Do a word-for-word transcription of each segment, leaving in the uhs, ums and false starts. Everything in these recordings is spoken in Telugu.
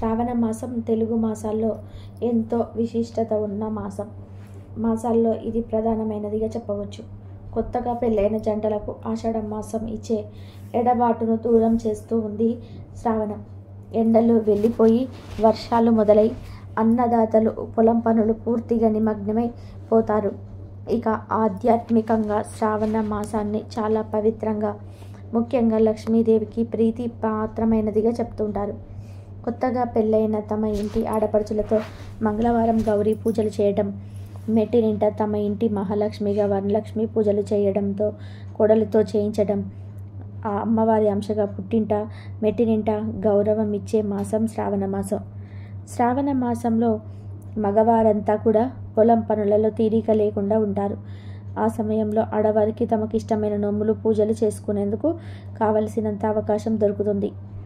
శ్రావణ మాసం తెలుగు మాసాల్లో ఎంతో విశిష్టత ఉన్న మాసం. మాసాల్లో ఇది ప్రధానమైనదిగా చెప్పవచ్చు. కొత్తగా పెళ్ళైన జంటలకు ఆషాఢ మాసం ఇచ్చే ఎడబాటును దూరం చేస్తూ ఉంది శ్రావణం. ఎండలు వెళ్ళిపోయి వర్షాలు మొదలై అన్నదాతలు పొలం పనులు పూర్తిగా నిమగ్నమై పోతారు. ఇక ఆధ్యాత్మికంగా శ్రావణ మాసాన్ని చాలా పవిత్రంగా, ముఖ్యంగా లక్ష్మీదేవికి ప్రీతి పాత్రమైనదిగా చెప్తుంటారు. కొత్తగా పెళ్ళైన తమ ఇంటి ఆడపడుచులతో మంగళవారం గౌరీ పూజలు చేయడం, మెట్టినింట తమ ఇంటి మహాలక్ష్మిగా వరలక్ష్మి పూజలు చేయడంతో కోడలితో చేయించడం, ఆ అమ్మవారి అంశగా పుట్టింట మెట్టినింట గౌరవం ఇచ్చే మాసం శ్రావణ మాసం. శ్రావణ మాసంలో మగవారంతా కూడా పొలం పనులలో తీరిక లేకుండా ఉంటారు. ఆ సమయంలో ఆడవారికి తమకిష్టమైన నోములు పూజలు చేసుకునేందుకు కావలసినంత అవకాశం దొరుకుతుంది.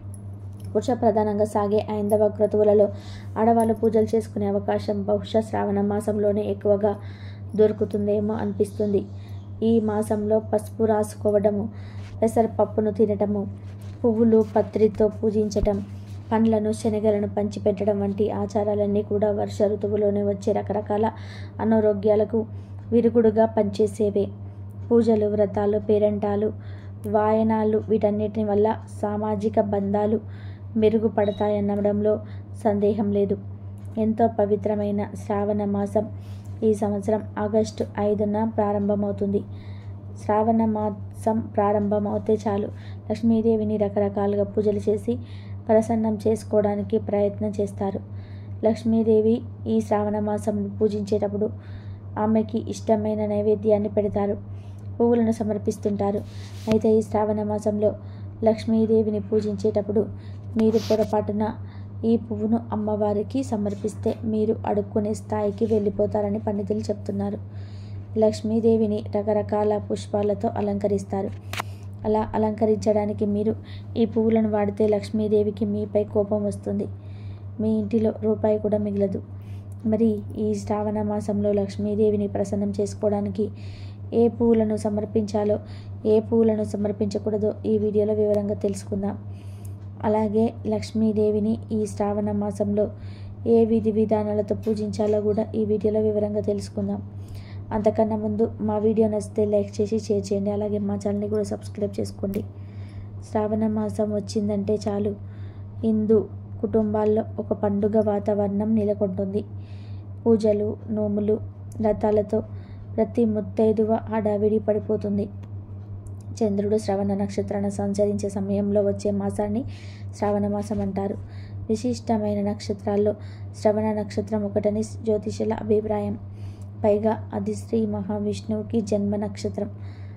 పురుష ప్రధానంగా సాగే ఐందవ క్రతువులలో ఆడవాళ్ళు పూజలు చేసుకునే అవకాశం బహుశా శ్రావణ మాసంలోనే ఎక్కువగా దొరుకుతుందేమో అనిపిస్తుంది. ఈ మాసంలో పసుపు రాసుకోవడము, పెసరపప్పును తినటము, పువ్వులు పత్రితో పూజించటం, పండ్లను శనగలను పంచిపెట్టడం వంటి ఆచారాలన్నీ కూడా వర్ష ఋతువులోనే వచ్చే రకరకాల అనారోగ్యాలకు విరుగుడుగా పనిచేసేవే. పూజలు, వ్రతాలు, పేరంటాలు, వాయనాలు వీటన్నిటి వల్ల సామాజిక బంధాలు మెరుగుపడతాయనడంలో సందేహం లేదు. ఎంతో పవిత్రమైన శ్రావణ మాసం ఈ సంవత్సరం ఆగస్టు ఐదున ప్రారంభమవుతుంది. శ్రావణ మాసం ప్రారంభమవుతే చాలు లక్ష్మీదేవిని రకరకాలుగా పూజలు చేసి ప్రసన్నం చేసుకోవడానికి ప్రయత్నం చేస్తారు. లక్ష్మీదేవి ఈ శ్రావణ మాసం పూజించేటప్పుడు ఆమెకి ఇష్టమైన నైవేద్యాన్ని పెడతారు, పువ్వులను సమర్పిస్తుంటారు. అయితే ఈ శ్రావణ మాసంలో లక్ష్మీదేవిని పూజించేటప్పుడు మీరు పొరపాటున ఈ పువ్వును అమ్మవారికి సమర్పిస్తే మీరు అడుక్కునే స్థాయికి వెళ్ళిపోతారని పండితులు చెప్తున్నారు. లక్ష్మీదేవిని రకరకాల పుష్పాలతో అలంకరిస్తారు. అలా అలంకరించడానికి మీరు ఈ పువ్వులను వాడితే లక్ష్మీదేవికి మీపై కోపం వస్తుంది, మీ ఇంటిలో రూపాయి కూడా మిగలదు. మరి ఈ శ్రావణ మాసంలో లక్ష్మీదేవిని ప్రసన్నం చేసుకోవడానికి ఏ పువ్వులను సమర్పించాలో, ఏ పువ్వులను సమర్పించకూడదో ఈ వీడియోలో వివరంగా తెలుసుకుందాం. అలాగే లక్ష్మీదేవిని ఈ శ్రావణ మాసంలో ఏ విధి విధానాలతో పూజించాలో కూడా ఈ వీడియోలో వివరంగా తెలుసుకుందాం. అంతకన్నా ముందు మా వీడియో నచ్చితే లైక్ చేసి షేర్ చేయండి. అలాగే మా ఛానల్ని కూడా సబ్స్క్రైబ్ చేసుకోండి. శ్రావణ మాసం వచ్చిందంటే చాలు హిందూ కుటుంబాల్లో ఒక పండుగ వాతావరణం నెలకొంటుంది. పూజలు, నోములు, వ్రతాలతో ప్రతి ముత్తైదువ హడావిడి పడిపోతుంది. చంద్రుడు శ్రవణ నక్షత్రాన్ని సంచరించే సమయంలో వచ్చే మాసాన్ని శ్రావణ మాసం అంటారు. విశిష్టమైన నక్షత్రాల్లో శ్రవణ నక్షత్రం ఒకటని జ్యోతిషుల అభిప్రాయం. పైగా అది శ్రీ మహావిష్ణువుకి జన్మ నక్షత్రం.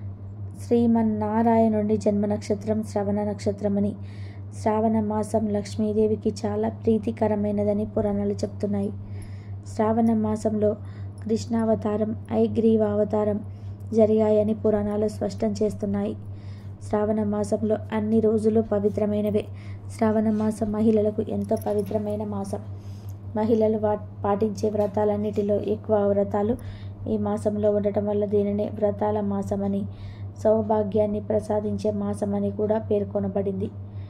శ్రీమన్నారాయణుడి జన్మ నక్షత్రం శ్రవణ నక్షత్రమని, శ్రావణ మాసం లక్ష్మీదేవికి చాలా ప్రీతికరమైనదని పురాణాలు చెప్తున్నాయి. శ్రావణ మాసంలో కృష్ణావతారం, ఐగ్రీవావతారం జరిగాయని పురాణాలు స్పష్టం చేస్తున్నాయి. శ్రావణ మాసంలో అన్ని రోజులు పవిత్రమైనవే. శ్రావణ మాసం మహిళలకు ఎంతో పవిత్రమైన మాసం. మహిళలు వా పాటించే వ్రతాలన్నిటిలో ఎక్కువ వ్రతాలు ఈ మాసంలో ఉండటం వల్ల దీనిని వ్రతాల మాసమని, సౌభాగ్యాన్ని ప్రసాదించే మాసమని కూడా పేర్కొనబడింది.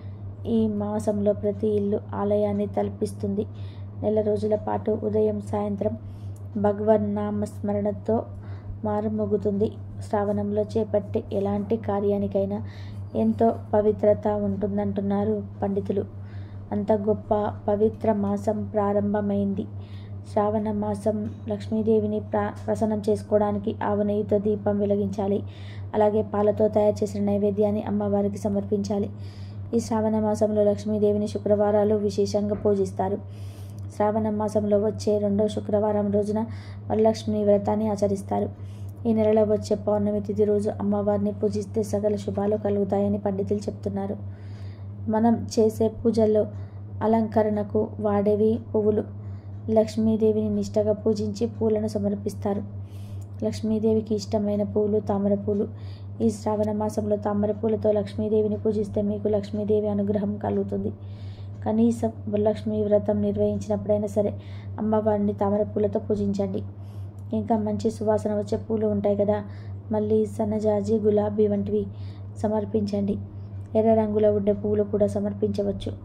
ఈ మాసంలో ప్రతి ఇల్లు ఆలయాన్ని తలపిస్తుంది. నెల రోజుల పాటు ఉదయం సాయంత్రం భగవన్నామస్మరణతో మారుమోగుతుంది. శ్రావణంలో చేపట్టే ఎలాంటి కార్యానికైనా ఎంతో పవిత్రత ఉంటుందంటున్నారు పండితులు. అంత గొప్ప పవిత్ర మాసం ప్రారంభమైంది. శ్రావణ మాసం లక్ష్మీదేవిని ప్ర ప్రసన్నం చేసుకోవడానికి ఆవు నెయ్యితో దీపం వెలిగించాలి. అలాగే పాలతో తయారు చేసిన నైవేద్యాన్ని అమ్మవారికి సమర్పించాలి. ఈ శ్రావణ మాసంలో లక్ష్మీదేవిని శుక్రవారాలు విశేషంగా పూజిస్తారు. శ్రావణ మాసంలో వచ్చే రెండో శుక్రవారం రోజున వరలక్ష్మి వ్రతాన్ని ఆచరిస్తారు. ఈ నెలలో వచ్చే పౌర్ణమి తిథి రోజు అమ్మవారిని పూజిస్తే సకల శుభాలు కలుగుతాయని పండితులు చెప్తున్నారు. మనం చేసే పూజల్లో అలంకరణకు వాడేవి పువ్వులు. లక్ష్మీదేవిని నిష్టగా పూజించి పూలను సమర్పిస్తారు. లక్ష్మీదేవికి ఇష్టమైన పూలు తామర పూలు. ఈ శ్రావణ మాసంలో తామర పూలతో లక్ష్మీదేవిని పూజిస్తే మీకు లక్ష్మీదేవి అనుగ్రహం కలుగుతుంది. కనీసం వరలక్ష్మి వ్రతం నిర్వహించినప్పుడైనా సరే అమ్మవారిని తామర పూలతో పూజించండి. ఇంకా మంచి సువాసన వచ్చే పూలు ఉంటాయి కదా, మళ్ళీ సన్నజాజి, గులాబీ వంటివి సమర్పించండి. ఎర్ర రంగులో ఉండే పువ్వులు కూడా సమర్పించవచ్చు.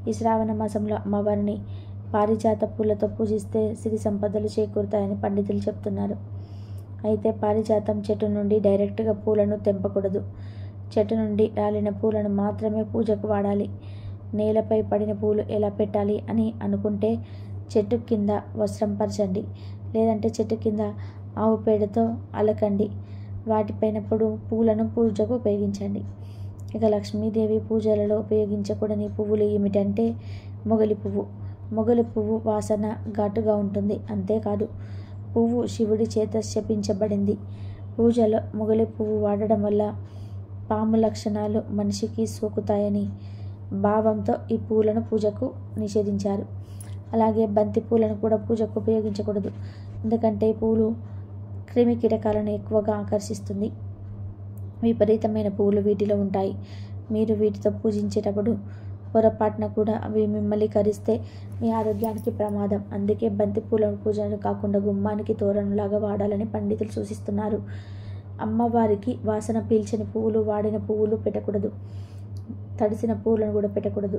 ఈ శ్రావణ మాసంలో అమ్మవారిని పారిజాత పూలతో పూజిస్తే సిరి సంపదలు చేకూరుతాయని పండితులు చెప్తున్నారు. అయితే పారిజాతం చెట్టు నుండి డైరెక్ట్గా పూలను తెంపకూడదు. చెట్టు నుండి రాలిన పూలను మాత్రమే పూజకు వాడాలి. నేలపై పడిన పూలు ఎలా పెట్టాలి అని అనుకుంటే చెట్టు కింద వస్త్రం పరచండి, లేదంటే చెట్టు కింద ఆవు పేడతో అలకండి. వాటిపైన పొడు పూలను పూజకు ఉపయోగించండి. ఇక లక్ష్మీదేవి పూజలలో ఉపయోగించకూడని పువ్వులు ఏమిటంటే మొగలి పువ్వు. మొగలి పువ్వు వాసన ఘాటుగా ఉంటుంది. అంతేకాదు, పువ్వు శివుడి చేత శపించబడింది. పూజలో మొగలి పువ్వు వాడడం వల్ల పాము లక్షణాలు మనిషికి సోకుతాయని భావంతో ఈ పూలను పూజకు నిషేధించారు. అలాగే బంతి పూలను కూడా పూజకు ఉపయోగించకూడదు. ఎందుకంటే ఈ పూలు క్రిమి కీటకాలను ఎక్కువగా ఆకర్షిస్తుంది. విపరీతమైన పువ్వులు వీటిలో ఉంటాయి. మీరు వీటితో పూజించేటప్పుడు పొరపాటున కూడా అవి మిమ్మల్ని కరిస్తే మీ ఆరోగ్యానికి ప్రమాదం. అందుకే బంతి పూలను పూజను కాకుండా గుమ్మానికి తోరణంలాగా వాడాలని పండితులు సూచిస్తున్నారు. అమ్మవారికి వాసన పీల్చని పువ్వులు, వాడిన పువ్వులు పెట్టకూడదు. తడిసిన పువ్వులను కూడా పెట్టకూడదు.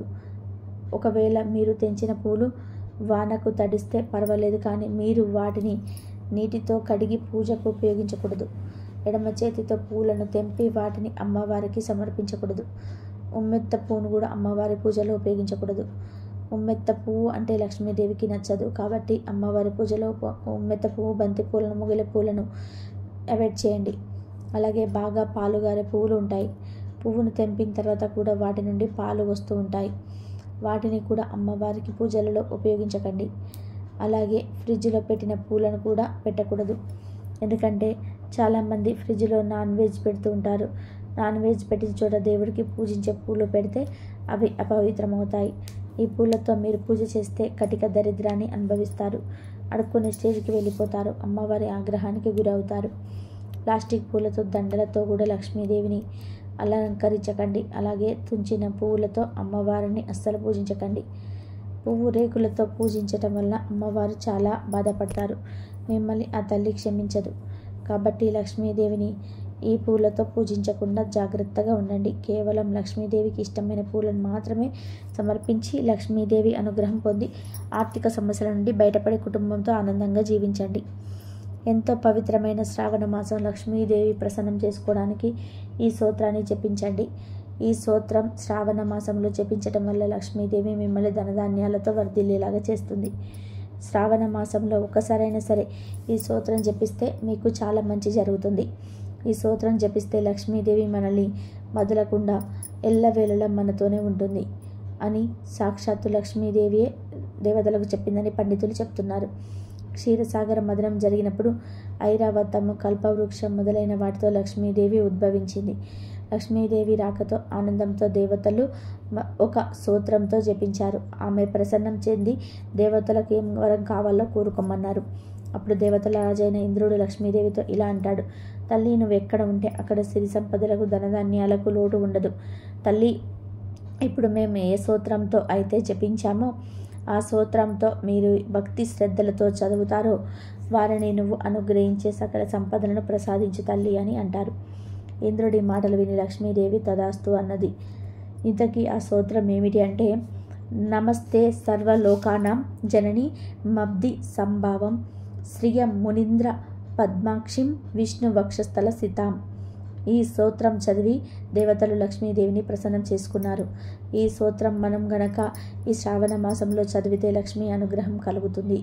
ఒకవేళ మీరు తెంచిన పూలు వానకు తడిస్తే పర్వాలేదు, కానీ మీరు వాటిని నీటితో కడిగి పూజకు ఉపయోగించకూడదు. ఎడమ చేతితో పూలను తెంపి వాటిని అమ్మవారికి సమర్పించకూడదు. ఉమ్మెత్త పువ్వును కూడా అమ్మవారి పూజలో ఉపయోగించకూడదు. ఉమ్మెత్త పువ్వు అంటే లక్ష్మీదేవికి నచ్చదు. కాబట్టి అమ్మవారి పూజలో ఉమ్మెత్త పువ్వు, బంతి పూలను, మొగలి పూలను అవాయిడ్ చేయండి. అలాగే బాగా పాలుగారే పువ్వులు ఉంటాయి. పువ్వును తెంపిన తర్వాత కూడా వాటి నుండి పాలు వస్తూ ఉంటాయి. వాటిని కూడా అమ్మవారికి పూజలలో ఉపయోగించకండి. అలాగే ఫ్రిడ్జ్లో పెట్టిన పూలను కూడా పెట్టకూడదు. ఎందుకంటే చాలామంది ఫ్రిడ్జ్లో నాన్ వెజ్ పెడుతూ ఉంటారు. నాన్ వెజ్ పెట్టిన చోట దేవుడికి పూజించే పూలు పెడితే అవి అపవిత్రమవుతాయి. ఈ పూలతో మీరు పూజ చేస్తే కటిక దరిద్రాన్ని అనుభవిస్తారు. అడుక్కునే స్టేజ్కి వెళ్ళిపోతారు. అమ్మవారి ఆగ్రహానికి గురవుతారు. ప్లాస్టిక్ పూలతో, దండలతో కూడా లక్ష్మీదేవిని అలంకరించకండి. అలాగే తుంచిన పువ్వులతో అమ్మవారిని అస్సలు పూజించకండి. పువ్వు రేకులతో పూజించటం వల్ల అమ్మవారు చాలా బాధపడతారు. మిమ్మల్ని ఆ తల్లి క్షమించదు. కాబట్టి లక్ష్మీదేవిని ఈ పూలతో పూజించకుండా జాగ్రత్తగా ఉండండి. కేవలం లక్ష్మీదేవికి ఇష్టమైన పూలను మాత్రమే సమర్పించి లక్ష్మీదేవి అనుగ్రహం పొంది ఆర్థిక సమస్యల నుండి బయటపడి కుటుంబంతో ఆనందంగా జీవించండి. ఎంతో పవిత్రమైన శ్రావణ మాసం లక్ష్మీదేవి ప్రసన్నం చేసుకోవడానికి ఈ స్తోత్రాన్ని జపించండి. ఈ స్తోత్రం శ్రావణ మాసంలో జపించడం వల్ల లక్ష్మీదేవి మిమ్మల్ని ధనధాన్యాలతో వర్ధిల్లేలాగా చేస్తుంది. శ్రావణ మాసంలో ఒక్కసారైనా సరే ఈ స్తోత్రం జపిస్తే మీకు చాలా మంచి జరుగుతుంది. ఈ స్తోత్రం జపిస్తే లక్ష్మీదేవి మనల్ని వదలకుండా ఎల్లవేళలా మనతోనే ఉంటుంది అని సాక్షాత్తు లక్ష్మీదేవియే దేవతలకు చెప్పిందని పండితులు చెప్తున్నారు. క్షీరసాగర మదనం జరిగినప్పుడు ఐరావతము, కల్పవృక్షం మొదలైన వాటితో లక్ష్మీదేవి ఉద్భవించింది. లక్ష్మీదేవి రాకతో ఆనందంతో దేవతలు ఒక స్తోత్రంతో జపించారు. ఆమె ప్రసన్నం చెంది దేవతలకు ఏం వరం కావాలో కోరుకోమన్నారు. అప్పుడు దేవతల రాజైన ఇంద్రుడు లక్ష్మీదేవితో ఇలా అంటాడు: తల్లి, నువ్వు ఎక్కడ ఉంటే అక్కడ సిరి సంపదలకు, ధనధాన్యాలకు లోటు ఉండదు. తల్లి, ఇప్పుడు మేము ఏ స్తోత్రంతో అయితే జపించామో ఆ స్తోత్రంతో మీరు భక్తి శ్రద్ధలతో చదువుతారో వారిని నువ్వు అనుగ్రహించే సకల సంపదలను ప్రసాదించు తల్లి అని అంటారు. ఇంద్రుడి మాటలు విని లక్ష్మీదేవి తదాస్తు అన్నది. ఇంతకీ ఆ స్తోత్రం ఏమిటి అంటే: నమస్తే సర్వలోకానాం జనని మబ్ది సంభావం శ్రియ మునీంద్ర పద్మాక్షిం విష్ణు వక్షస్థల సితాం. ఈ స్తోత్రం చదివి దేవతలు లక్ష్మీదేవిని ప్రసన్నం చేసుకున్నారు. ఈ స్తోత్రం మనం గనక ఈ శ్రావణ మాసంలో చదివితే లక్ష్మీ అనుగ్రహం కలుగుతుంది.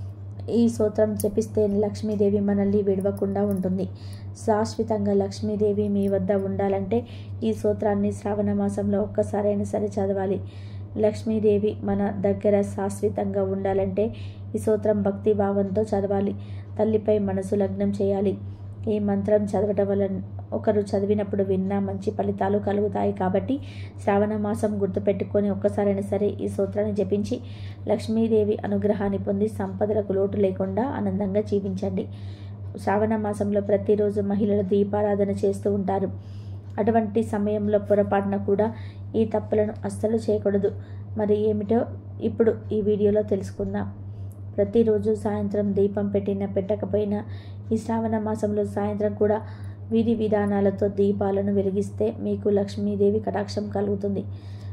ఈ స్తోత్రం జపిస్తే లక్ష్మీదేవి మనల్ని విడవకుండా ఉంటుంది. శాశ్వతంగా లక్ష్మీదేవి మీ వద్ద ఉండాలంటే ఈ స్తోత్రాన్ని శ్రావణ మాసంలో ఒక్కసారైనా సరే చదవాలి. లక్ష్మీదేవి మన దగ్గర శాశ్వతంగా ఉండాలంటే ఈ స్తోత్రం భక్తి భావంతో చదవాలి. తల్లిపై మనసు లగ్నం చేయాలి. ఈ మంత్రం చదవటం వల్ల ఒకరు చదివినప్పుడు విన్నా మంచి ఫలితాలు కలుగుతాయి. కాబట్టి శ్రావణ మాసం గుర్తుపెట్టుకొని ఒక్కసారైనా సరే ఈ స్తోత్రాన్ని జపించి లక్ష్మీదేవి అనుగ్రహాన్ని పొంది సంపదలకు లోటు లేకుండా ఆనందంగా జీవించండి. శ్రావణ మాసంలో ప్రతిరోజు మహిళలు దీపారాధన చేస్తూ ఉంటారు. అటువంటి సమయంలో పొరపాటున కూడా ఈ తప్పులను అస్సలు చేయకూడదు. మరి ఏమిటో ఇప్పుడు ఈ వీడియోలో తెలుసుకుందాం. ప్రతిరోజు సాయంత్రం దీపం పెట్టినా పెట్టకపోయినా ఈ శ్రావణ మాసంలో సాయంత్రం కూడా విధి విధానాలతో దీపాలను వెలిగిస్తే మీకు లక్ష్మీదేవి కటాక్షం కలుగుతుంది.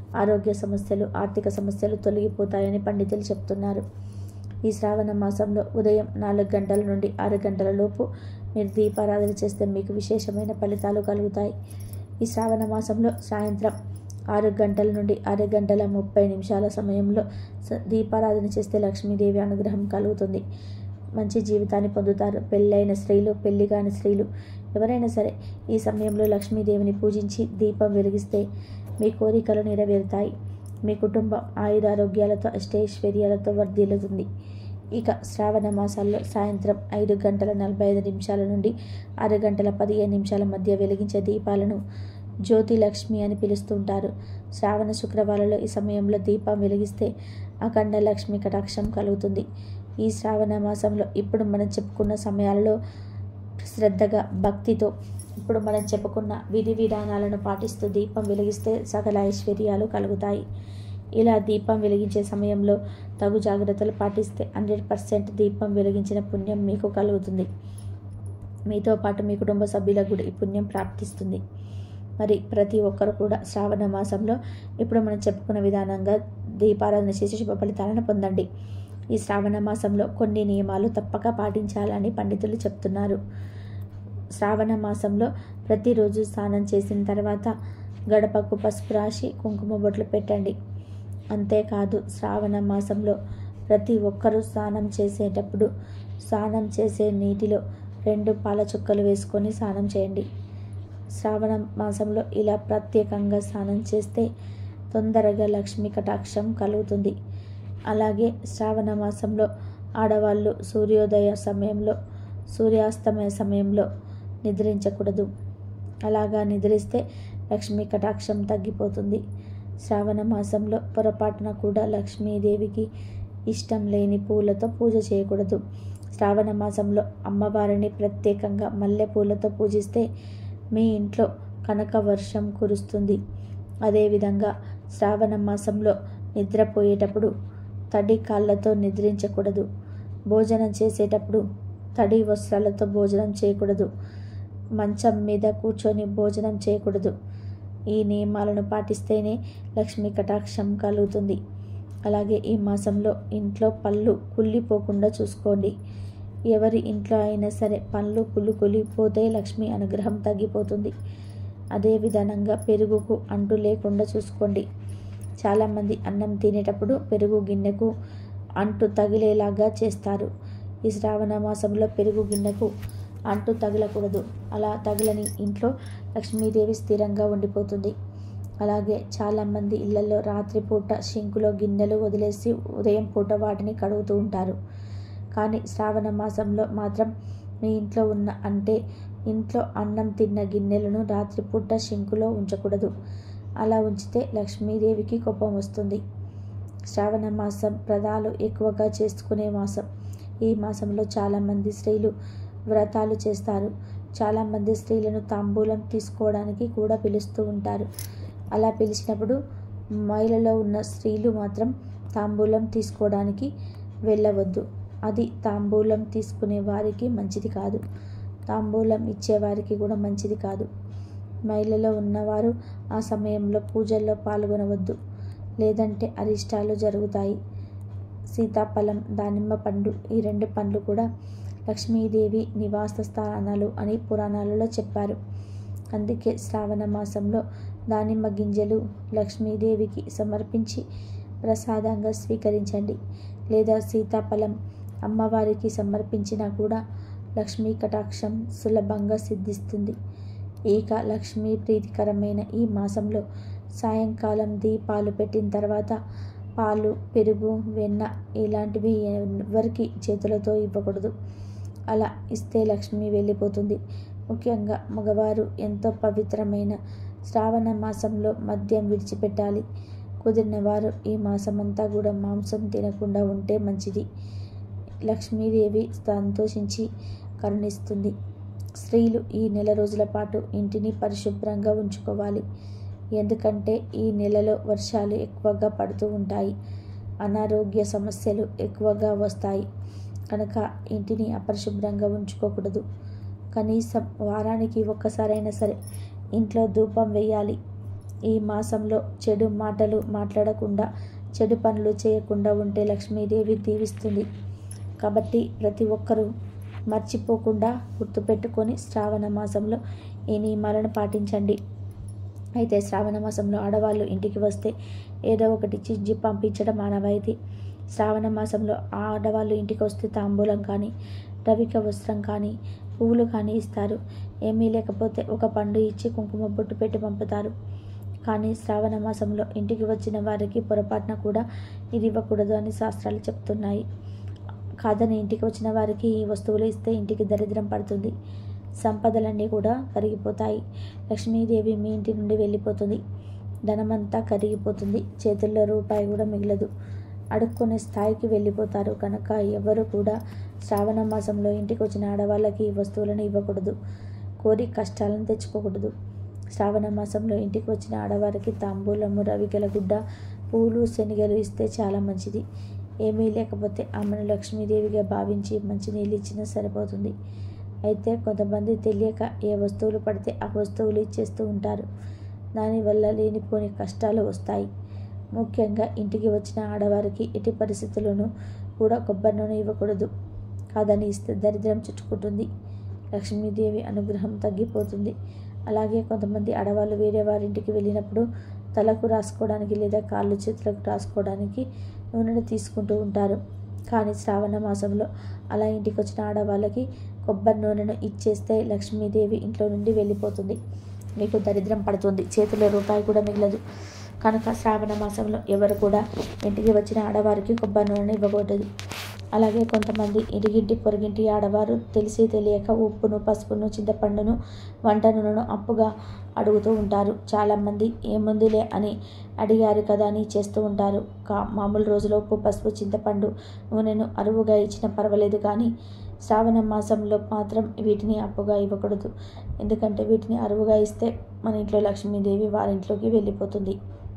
ఆరోగ్య సమస్యలు, ఆర్థిక సమస్యలు తొలగిపోతాయని పండితులు చెప్తున్నారు. ఈ శ్రావణ మాసంలో ఉదయం నాలుగు గంటల నుండి ఆరు గంటల లోపు మీరు దీపారాధన చేస్తే మీకు విశేషమైన ఫలితాలు కలుగుతాయి. ఈ శ్రావణ మాసంలో సాయంత్రం ఆరు గంటల నుండి ఆరు గంటల ముప్పై నిమిషాల సమయంలో దీపారాధన చేస్తే లక్ష్మీదేవి అనుగ్రహం కలుగుతుంది. మంచి జీవితాన్ని పొందుతారు. పెళ్ళైన స్త్రీలు, పెళ్లి కాని స్త్రీలు ఎవరైనా సరే ఈ సమయంలో లక్ష్మీదేవిని పూజించి దీపం వెలిగిస్తే మీ కోరికలు నెరవేరుతాయి. మీ కుటుంబం ఆయురారోగ్యాలతో అష్టైశ్వర్యాలతో వర్ధిల్లుతుంది. ఇక శ్రావణ మాసాల్లో సాయంత్రం ఐదు గంటల నలభై ఐదు నిమిషాల నుండి ఆరు గంటల పదిహేను నిమిషాల మధ్య వెలిగించే దీపాలను జ్యోతి లక్ష్మి అని పిలుస్తుంటారు. శ్రావణ శుక్రవారాల్లో ఈ సమయంలో దీపం వెలిగిస్తే అఖండ లక్ష్మి కటాక్షం కలుగుతుంది. ఈ శ్రావణ మాసంలో ఇప్పుడు మనం చెప్పుకున్న సమయాలలో శ్రద్ధగా, భక్తితో ఇప్పుడు మనం చెప్పుకున్న విధి విధానాలను పాటిస్తూ దీపం వెలిగిస్తే సకల ఐశ్వర్యాలు కలుగుతాయి. ఇలా దీపం వెలిగించే సమయంలో తగు జాగ్రత్తలు పాటిస్తే హండ్రెడ్ పర్సెంట్ దీపం వెలిగించిన పుణ్యం మీకు కలుగుతుంది. మీతో పాటు మీ కుటుంబ సభ్యులకు కూడా ఈ పుణ్యం ప్రాప్తిస్తుంది. మరి ప్రతి ఒక్కరు కూడా శ్రావణ మాసంలో ఇప్పుడు మనం చెప్పుకున్న విధానంగా దీపారాధన చేసి శుభ ఫలితాలను పొందండి. ఈ శ్రావణ మాసంలో కొన్ని నియమాలు తప్పక పాటించాలని పండితులు చెప్తున్నారు. శ్రావణ మాసంలో ప్రతిరోజు స్నానం చేసిన తర్వాత గడపకు పసుపు రాసి కుంకుమ బొట్లు పెట్టండి. అంతేకాదు శ్రావణ మాసంలో ప్రతి ఒక్కరూ స్నానం చేసేటప్పుడు స్నానం చేసే నీటిలో రెండు పాల చుక్కలు వేసుకొని స్నానం చేయండి. శ్రావణ మాసంలో ఇలా ప్రత్యేకంగా స్నానం చేస్తే తొందరగా లక్ష్మీ కటాక్షం కలుగుతుంది. అలాగే శ్రావణ మాసంలో ఆడవాళ్ళు సూర్యోదయ సమయంలో, సూర్యాస్తమయ సమయంలో నిద్రించకూడదు. అలాగా నిద్రిస్తే లక్ష్మీ కటాక్షం తగ్గిపోతుంది. శ్రావణ మాసంలో పొరపాటున కూడా లక్ష్మీదేవికి ఇష్టం లేని పూలతో పూజ చేయకూడదు. శ్రావణ మాసంలో అమ్మవారిని ప్రత్యేకంగా మల్లె పూలతో పూజిస్తే మీ ఇంట్లో కనక వర్షం కురుస్తుంది. అదేవిధంగా శ్రావణ మాసంలో నిద్రపోయేటప్పుడు తడి కాళ్ళతో నిద్రించకూడదు. భోజనం చేసేటప్పుడు తడి వస్త్రాలతో భోజనం చేయకూడదు. మంచం మీద కూర్చొని భోజనం చేయకూడదు. ఈ నియమాలను పాటిస్తేనే లక్ష్మీ కటాక్షం కలుగుతుంది. అలాగే ఈ మాసంలో ఇంట్లో పళ్ళు కుళ్ళిపోకుండా చూసుకోండి. ఎవరి ఇంట్లో అయినా సరే పళ్ళు కుళ్ళు కుళ్ళిపోతే లక్ష్మీ అనుగ్రహం తగ్గిపోతుంది. అదే విధానంగా పెరుగుకు అంటు లేకుండా చూసుకోండి. చాలామంది అన్నం తినేటప్పుడు పెరుగు గిన్నెకు అంటు తగిలేలాగా చేస్తారు. ఈ శ్రావణ మాసంలో పెరుగు గిన్నెకు అంటు తగలకూడదు. అలా తగలని ఇంట్లో లక్ష్మీదేవి స్థిరంగా ఉండిపోతుంది. అలాగే చాలామంది ఇళ్లలో రాత్రిపూట షింకులో గిన్నెలు వదిలేసి ఉదయం పూట వాటిని కడుగుతూ ఉంటారు. కానీ శ్రావణ మాసంలో మాత్రం మీ ఇంట్లో ఉన్న అంటే ఇంట్లో అన్నం తిన్న గిన్నెలను రాత్రిపూట షింకులో ఉంచకూడదు. అలా ఉంచితే లక్ష్మీదేవికి కోపం వస్తుంది. శ్రావణ మాసం వ్రతాలు ఎక్కువగా చేసుకునే మాసం. ఈ మాసంలో చాలామంది స్త్రీలు వ్రతాలు చేస్తారు. చాలామంది స్త్రీలను తాంబూలం తీసుకోవడానికి కూడా పిలుస్తూ ఉంటారు. అలా పిలిచినప్పుడు మహిళలో ఉన్న స్త్రీలు మాత్రం తాంబూలం తీసుకోవడానికి వెళ్ళవద్దు. అది తాంబూలం తీసుకునే వారికి మంచిది కాదు. తాంబూలం ఇచ్చేవారికి కూడా మంచిది కాదు. మహిళలో ఉన్నవారు ఆ సమయంలో పూజల్లో పాల్గొనవద్దు. లేదంటే అరిష్టాలు జరుగుతాయి. సీతాఫలం, దానిమ్మ పండు ఈ రెండు పండ్లు కూడా లక్ష్మీదేవి నివాస స్థానాలు అని పురాణాలలో చెప్పారు. అందుకే శ్రావణ మాసంలో దానిమ్మ గింజలు లక్ష్మీదేవికి సమర్పించి ప్రసాదంగా స్వీకరించండి. లేదా సీతాఫలం అమ్మవారికి సమర్పించినా కూడా లక్ష్మీ కటాక్షం సులభంగా సిద్ధిస్తుంది. ఇక లక్ష్మీ ప్రీతికరమైన ఈ మాసంలో సాయంకాలం దీపాలు పెట్టిన తర్వాత పాలు, పెరుగు, వెన్న ఇలాంటివి ఎవరికి చేతులతో ఇవ్వకూడదు. అలా ఇస్తే లక్ష్మి వెళ్ళిపోతుంది. ముఖ్యంగా మగవారు ఎంతో పవిత్రమైన శ్రావణ మాసంలో మద్యం విడిచిపెట్టాలి. కుదిరిన వారు ఈ మాసమంతా కూడా మాంసం తినకుండా ఉంటే మంచిది. లక్ష్మీదేవి సంతోషించి కరుణిస్తుంది. స్త్రీలు ఈ నెల రోజుల పాటు ఇంటిని పరిశుభ్రంగా ఉంచుకోవాలి. ఎందుకంటే ఈ నెలలో వర్షాలు ఎక్కువగా పడుతూ ఉంటాయి. అనారోగ్య సమస్యలు ఎక్కువగా వస్తాయి. కనుక ఇంటిని అపరిశుభ్రంగా ఉంచుకోకూడదు. కనీసం వారానికి ఒక్కసారైనా సరే ఇంట్లో ధూపం వేయాలి. ఈ మాసంలో చెడు మాటలు మాట్లాడకుండా, చెడు పనులు చేయకుండా ఉంటే లక్ష్మీదేవి దీవిస్తుంది. కాబట్టి ప్రతి ఒక్కరూ మర్చిపోకుండా గుర్తుపెట్టుకొని శ్రావణ మాసంలో ఈ నియమాలను పాటించండి. అయితే శ్రావణ మాసంలో ఆడవాళ్ళు ఇంటికి వస్తే ఏదో ఒకటి చిజ్జి పంపించడం ఆనవాయితీ. శ్రావణ మాసంలో ఆడవాళ్ళు ఇంటికి వస్తే తాంబూలం కానీ, రవిక వస్త్రం కానీ, పువ్వులు కానీ ఇస్తారు. ఏమీ లేకపోతే ఒక పండు ఇచ్చి కుంకుమ బొట్టు పెట్టి పంపుతారు. కానీ శ్రావణ మాసంలో ఇంటికి వచ్చిన వారికి పొరపాటున కూడా ఇది ఇవ్వకూడదు అని శాస్త్రాలు చెప్తున్నాయి. కాదని ఇంటికి వచ్చిన వారికి ఈ వస్తువులు ఇస్తే ఇంటికి దరిద్రం పడుతుంది, సంపదలన్నీ కూడా కరిగిపోతాయి, లక్ష్మీదేవి మీ ఇంటి నుండి వెళ్ళిపోతుంది, ధనమంతా కరిగిపోతుంది, చేతుల్లో రూపాయి కూడా మిగలదు, అడుక్కునే స్థాయికి వెళ్ళిపోతారు. కనుక ఎవరు కూడా శ్రావణ మాసంలో ఇంటికి వచ్చిన ఆడవాళ్ళకి ఈ వస్తువులను ఇవ్వకూడదు, కోరి కష్టాలను తెచ్చుకోకూడదు. శ్రావణ మాసంలో ఇంటికి వచ్చిన ఆడవారికి తాంబూలము, రవికెల గుడ్డ, పూలు, శనగలు ఇస్తే చాలా మంచిది. ఏమీ లేకపోతే ఆమెను లక్ష్మీదేవిగా భావించి మంచినీళ్ళు ఇచ్చినా సరిపోతుంది. అయితే కొంతమంది తెలియక ఏ వస్తువులు పడితే ఆ వస్తువులు ఇచ్చేస్తూ ఉంటారు. దానివల్ల లేనిపోని కష్టాలు వస్తాయి. ముఖ్యంగా ఇంటికి వచ్చిన ఆడవారికి ఎట్టి పరిస్థితుల్లోనూ కూడా కొబ్బరి నూనె ఇవ్వకూడదు. కాదని ఇస్తే దరిద్రం చుట్టుకుంటుంది, లక్ష్మీదేవి అనుగ్రహం తగ్గిపోతుంది. అలాగే కొంతమంది ఆడవాళ్ళు వేరే వారింటికి వెళ్ళినప్పుడు తలకు రాసుకోవడానికి లేదా కాళ్ళు చేతులకు రాసుకోవడానికి నూనెను తీసుకుంటూ ఉంటారు. కానీ శ్రావణ మాసంలో అలా ఇంటికి వచ్చిన ఆడవాళ్ళకి కొబ్బరి నూనెను ఇచ్చేస్తే లక్ష్మీదేవి ఇంట్లో నుండి వెళ్ళిపోతుంది, మీకు దరిద్రం పడుతుంది, చేతిలో రూపాయి కూడా మిగలదు. కనుక శ్రావణ మాసంలో ఎవరు కూడా ఇంటికి వచ్చిన ఆడవారికి కొబ్బరి నూనెను ఇవ్వకూడదు. అలాగే కొంతమంది ఇరిగింటి పొరుగింటి ఆడవారు తెలిసి తెలియక ఉప్పును, పసుపును, చింతపండును, వంట నూనెను అప్పుగా అడుగుతూ ఉంటారు. చాలామంది ఏముందిలే అని అడిగారు కదా అని చేస్తూ ఉంటారు. కా మామూలు రోజులో ఉప్పు, పసుపు, చింతపండు, నూనెను అరువుగా ఇచ్చినా పర్వాలేదు, కానీ శ్రావణ మాసంలో మాత్రం వీటిని అప్పుగా ఇవ్వకూడదు. ఎందుకంటే వీటిని అరువుగా ఇస్తే మన ఇంట్లో లక్ష్మీదేవి వారింట్లోకి వెళ్ళిపోతుంది,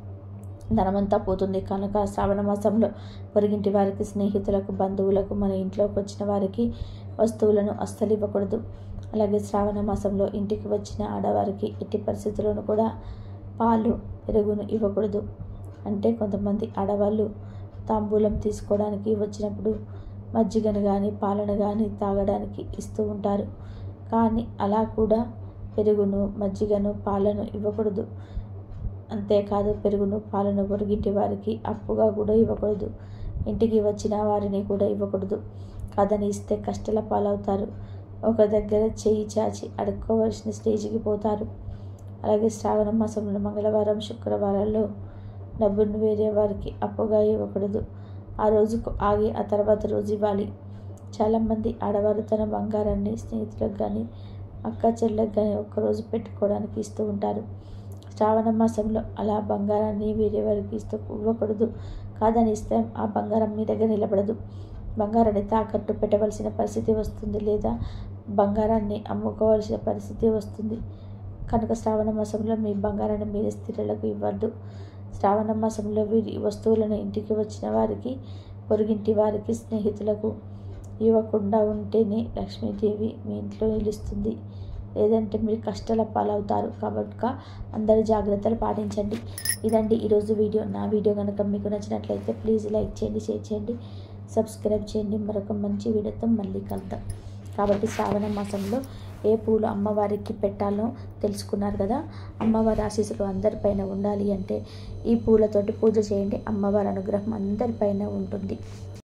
ధనమంతా పోతుంది. కనుక శ్రావణ మాసంలో పొరుగింటి వారికి, స్నేహితులకు, బంధువులకు, మన ఇంట్లోకి వచ్చిన వారికి వస్తువులను అస్సలు ఇవ్వకూడదు. అలాగే శ్రావణ మాసంలో ఇంటికి వచ్చిన ఆడవారికి ఎట్టి పరిస్థితుల్లోనూ కూడా పాలు, పెరుగును ఇవ్వకూడదు. అంటే కొంతమంది ఆడవాళ్ళు తాంబూలం తీసుకోవడానికి వచ్చినప్పుడు మజ్జిగను కానీ, పాలను కానీ తాగడానికి ఇస్తూ ఉంటారు. కానీ అలా కూడా పెరుగును, మజ్జిగను, పాలను ఇవ్వకూడదు. అంతేకాదు పెరుగును, పాలను పొరుగింటి వారికి అప్పుగా కూడా ఇవ్వకూడదు. ఇంటికి వచ్చిన వారిని కూడా ఇవ్వకూడదు. కాదని ఇస్తే కష్టాల పాలవుతారు, ఒక దగ్గర చేయి చాచి అడుక్కోవలసిన స్టేజ్కి పోతారు. అలాగే శ్రావణ మాసంలో మంగళవారం, శుక్రవారాల్లో డబ్బును వేరే వారికి అప్పుగా ఇవ్వకూడదు. ఆ రోజుకు ఆగి ఆ తర్వాత రోజు ఇవ్వాలి. చాలామంది ఆడవారు తన బంగారాన్ని స్నేహితులకు కానీ, అక్క చెల్లెలకు కానీ ఒక్కరోజు పెట్టుకోవడానికి ఇస్తూ ఉంటారు. శ్రావణ మాసంలో అలా బంగారాన్ని వేరే వారికి ఇస్తూ ఇవ్వకూడదు. కాదని ఇస్తే ఆ బంగారం మీ దగ్గర నిలబడదు, బంగారాన్ని తాకట్టు పెట్టవలసిన పరిస్థితి వస్తుంది, లేదా బంగారాన్ని అమ్ముకోవాల్సిన పరిస్థితి వస్తుంది. కనుక శ్రావణ మాసంలో మీ బంగారాన్ని మీరే స్త్రీలకు ఇవ్వద్దు. శ్రావణ మాసంలో వీరి వస్తువులను ఇంటికి వచ్చిన వారికి, పొరుగింటి వారికి, స్నేహితులకు ఇవ్వకుండా ఉంటేనే లక్ష్మీదేవి మీ ఇంట్లో నిలుస్తుంది, లేదంటే మీరు కష్టాల పాలవుతారు. కాబట్టి అందరూ జాగ్రత్తలు పాటించండి. ఇదండి ఈరోజు వీడియో. నా వీడియో కనుక మీకు నచ్చినట్లయితే ప్లీజ్ లైక్ చేయండి, షేర్ చేయండి, సబ్స్క్రైబ్ చేయండి. మరొక మంచి వీడియోతో మళ్ళీ కలుద్దాం. కాబట్టి శ్రావణ మాసంలో ఏ పూలు అమ్మవారికి పెట్టాలో తెలుసుకున్నారు కదా. అమ్మవారి ఆశీస్సులు అందరిపైన ఉండాలి అంటే ఈ పూలతోటి పూజ చేయండి, అమ్మవారి అనుగ్రహం అందరిపైన ఉంటుంది.